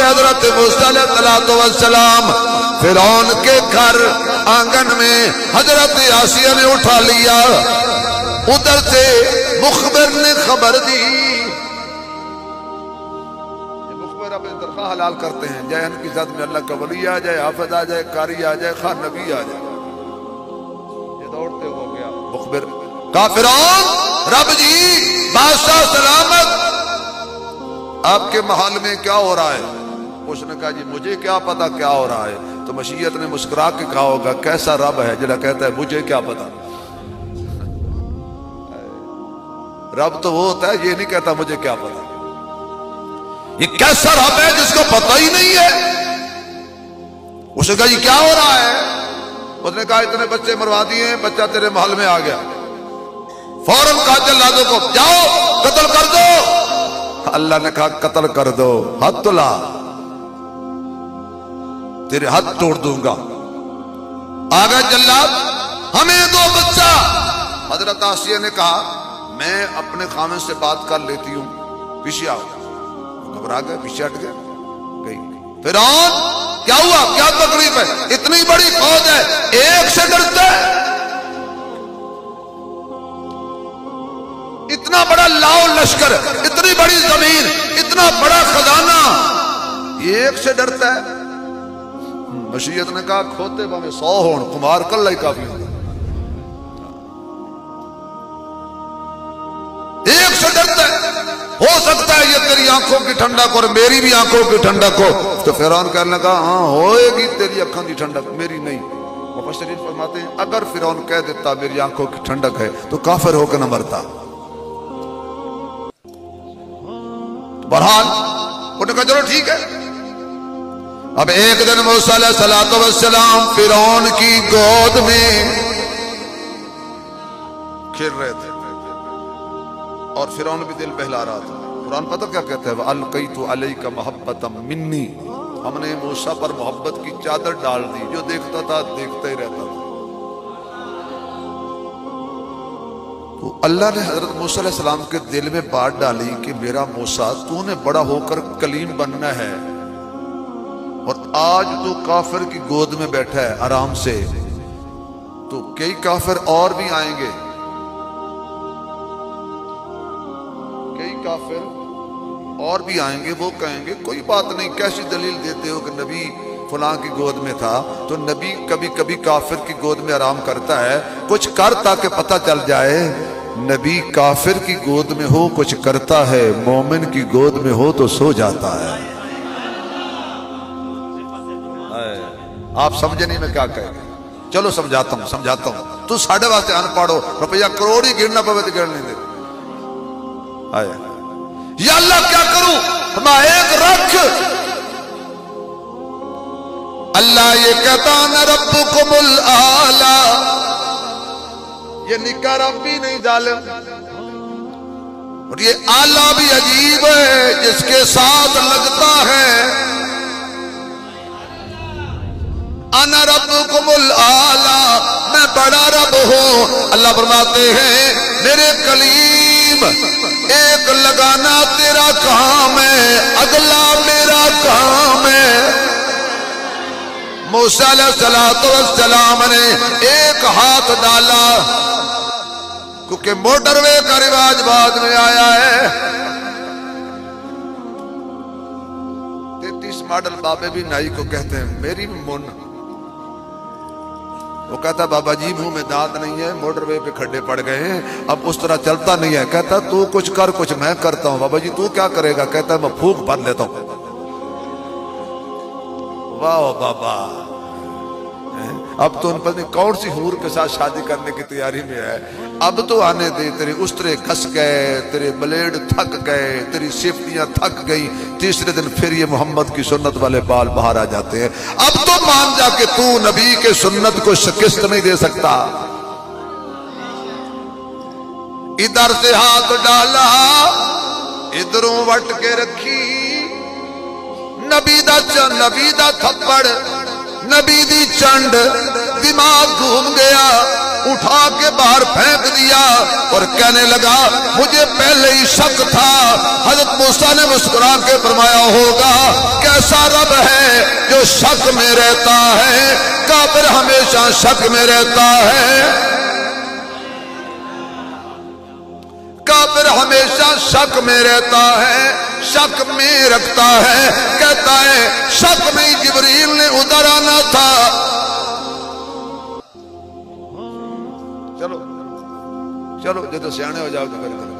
हजरत मूसा अलैहिस्सलाम फिरौन के घर आंगन में हजरत आसिया ने उठा लिया। उधर से मुखबिर ने खबर दी, मुखबिर अपनी तनख्वाह हलाल करते हैं, चाहे उनकी साथ में अल्लाह का वली आ जाए, हाफिज आ जाए, कारी आ जाए, खान नबी आ जाए, ये दौड़ते हो गया मुखबिर का फिरौन, रब जी बादशाह सलामत, आपके महल में क्या हो रहा है? उसने कहा जी मुझे क्या पता क्या हो रहा है। तो मशीयत ने मुस्कुरा के कहा होगा कैसा रब है जरा कहता है मुझे क्या पता। रब तो वो होता है ये नहीं कहता मुझे क्या पता। ये कैसा रब है जिसको पता ही नहीं है? उसने कहा ये क्या हो रहा है? उसने कहा इतने बच्चे मरवा दिए, बच्चा तेरे महल में आ गया, फौरन कहा जल्लादों को जाओ कत्ल कर दो। अल्लाह ने कहा कत्ल कर दो, हाथ तो ला, तेरे हाथ तोड़ दूंगा। आ गया जल्लाद, हमें दो बच्चा। हजरत आसिया ने कहा मैं अपने खामिद से बात कर लेती हूं, पीछे आओ। घबरा गए, पीछे हट गए, गई। फिरौन क्या हुआ, क्या तकलीफ है? इतनी बड़ी फौज है, एक से डरता है? इतना बड़ा लाओ लश्कर, इतनी बड़ी जमीन, इतना बड़ा खजाना, एक से डरता है? मशीयत ने कहा खोते भावे 100 होन, कुमार कल ही काफी होगा। एक से डरता है? हो सकता है ये तेरी आंखों की ठंडक और मेरी भी आंखों की ठंडक हो। तो फिरौन कहने लगा हाँ होएगी तेरी आंखों की ठंडक, मेरी नहीं। मुफस्सिरीन फरमाते हैं अगर फिरौन कह देता मेरी आंखों की ठंडक है तो काफिर होकर न मरता। बहरहाल उन्होंने कहा चलो ठीक है। अब एक दिन मूसा अलैहिस्सलाम फिरौन की गोद में खेल रहे थे और फिरौन भी दिल बहला रहा था। कुरान पता क्या कहता है, अलकैतु अलैका महब्बतम मिन्नी, हमने मूसा पर मोहब्बत की चादर डाल दी, जो देखता था देखता ही रहता था। तो अल्लाह ने हजरत मूसा अलैहिस्सलाम के दिल में बात डाली कि मेरा मूसा तूने बड़ा होकर कलीम बनना है और आज तू काफिर की गोद में बैठा है आराम से, तो कई काफिर और भी आएंगे, कई काफिर और भी आएंगे, वो कहेंगे कोई बात नहीं, कैसी दलील देते हो कि नबी फलां की गोद में था? तो नबी कभी कभी काफिर की गोद में आराम करता है, कुछ कर ताकि पता चल जाए नबी काफिर की गोद में हो कुछ करता है, मोमिन की गोद में हो तो सो जाता है। आप समझे नहीं मैं क्या कह, चलो समझाता हूं तू साढ़े वास्ते अनपढ़ हो, रुपया करोड़ ही गिरना पवे तो गिर नहीं दे। या अल्लाह क्या करूं, एक रख। अल्लाह ये कहता न रब्बुकुमुल आला, ये निका रब भी नहीं जालिम, और ये आला भी अजीब है जिसके साथ लगता है अना रब्बुकुमुल आला, मैं बड़ा रब हूं। अल्लाह फरमाते हैं मेरे कलीम एक लगाना तेरा काम है, अगला मेरा काम है। मूसा अलैहिस्सलाम ने एक हाथ डाला, क्योंकि मोटरवे का रिवाज बाद में आया है। 33 मॉडल बाबे भी नाई को कहते हैं मेरी मुन। वो कहता बाबा जी मुंह में दांत नहीं है, मोटरवे पे खड्डे पड़ गए हैं, अब उस तरह चलता नहीं है। कहता तू कुछ कर, कुछ मैं करता हूं। बाबा जी तू क्या करेगा? कहता मैं फूंक भर लेता हूं। वाह बाबा, अब तो उन पत्नी कौन सी हूर के साथ शादी करने की तैयारी में है। अब तो आने दे, तेरे उस्तरे घस गए, तेरे ब्लेड थक गए, तेरी सेफ्टियां थक गई, तीसरे दिन फिर ये मोहम्मद की सुन्नत वाले बाल बाहर आ जाते हैं। अब तो मान जा के तू नबी के सुन्नत को शिकस्त नहीं दे सकता। इधर से हाथ डाला, इधरों वट के रखी, नबी दा थप्पड़, नबी दी चंड, दिमाग घूम गया, उठा के बाहर फेंक दिया और कहने लगा मुझे पहले ही शक था। हजरत मूसा ने मुस्कुरा के फरमाया होगा कैसा ऐसा रब है जो शक में रहता है, काफिर हमेशा शक में रहता है, काफिर हमेशा शक में रहता है, शक में रखता है। कहता है शक में ही जिब्रील ने उधर आना था। चलो चलो जो तो सियाने हो जाओ तो फिर